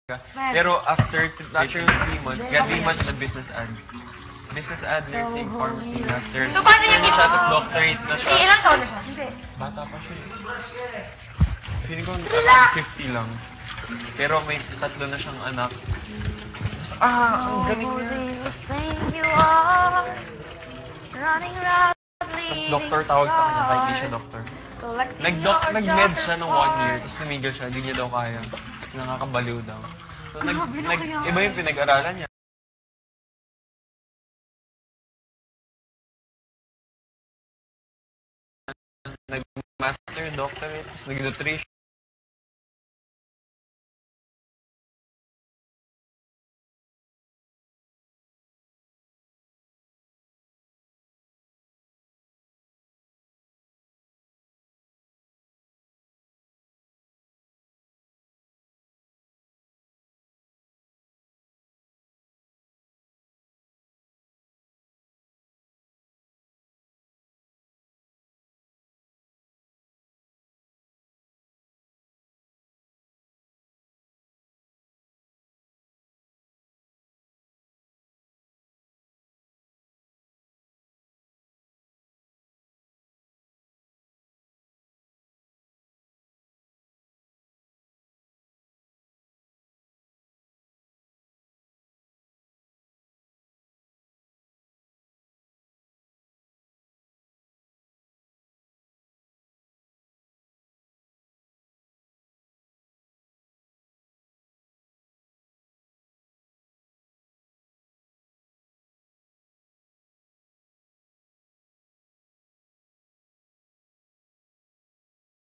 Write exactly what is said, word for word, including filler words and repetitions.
Pero after, after three months, kaya three months na business ad. Business ad, nursing, pharmacy, master. So, paano niya siya, tapos doctorate na siya. Eh, ilang taon na siya? Hindi. Bata pa siya. Feeling ko, around fifty lang. Pero may tatlo na siyang anak. Tapos, ah, ang galing niya. Tapos doctor tawag sa kanya, kahit hindi siya doctor. Nag-doc, nag-med siya ng one year, tapos tumigil siya, hindi niya daw kaya. Nakakabaliw daw. So, nag, nag, iba yung pinag-aralan niya. Nag-master, doctorate, tapos nag-nutrition.